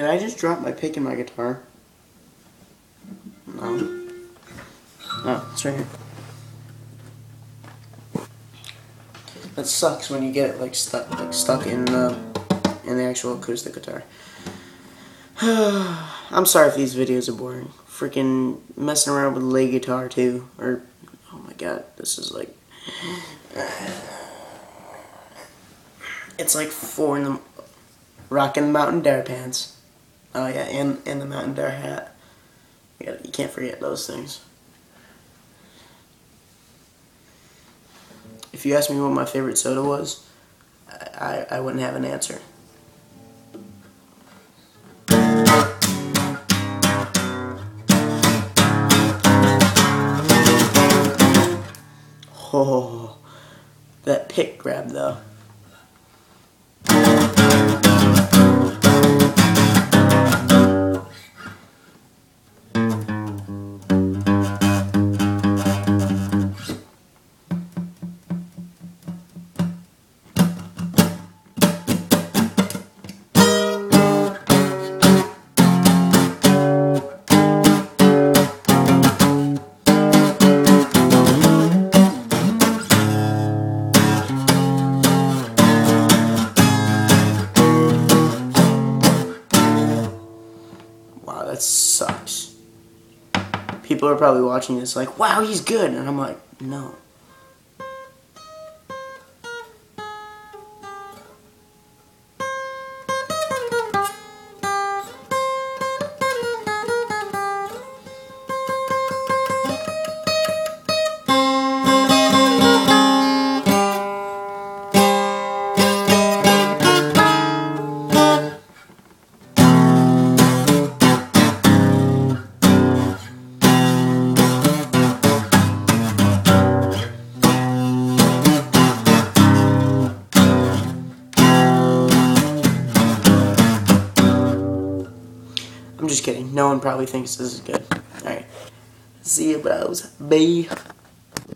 I just drop my pick in my guitar? No. Oh, it's right here. That sucks when you get it stuck in the actual acoustic guitar. I'm sorry if these videos are boring. Freaking messing around with lead guitar too. Or, oh my god, this is like... It's like 4 in the... Rocking the Mountain Dare pants. Oh yeah, and the Mountain Dare hat. You can't forget those things. If you asked me what my favorite soda was, I wouldn't have an answer. Oh, that pick grab though. Wow, that sucks. People are probably watching this like, wow, he's good. And I'm like, no. I'm just kidding. No one probably thinks this is good. Alright. See you, bros. Bye.